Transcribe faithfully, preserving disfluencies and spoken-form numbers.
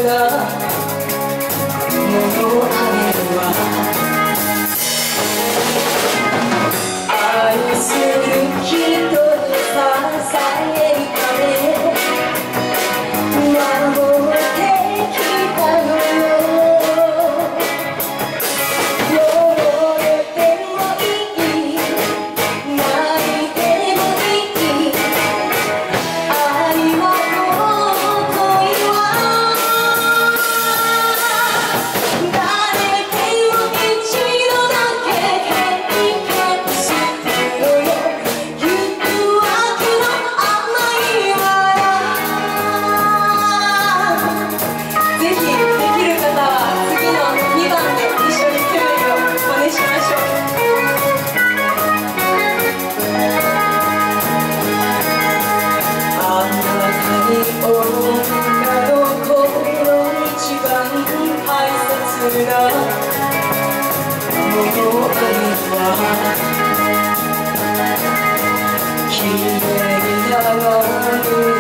なものあげるわ。愛する人に支えるため守ってきたのよ。溺れてもいい、泣いてもいい、愛は尊いわ。誰でも一度だけ経験するのよ、誘惑の甘いわ。ぜひできる方は次のにばんで一緒にテレビを真似しましょう。あなたに女の子の一番大切なものあるわ。綺麗な